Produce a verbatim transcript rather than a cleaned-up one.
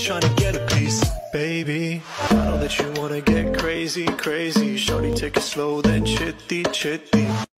trying to get a piece. Baby, I know that you wanna get crazy, crazy. Shorty, take it slow, then chitty, chitty.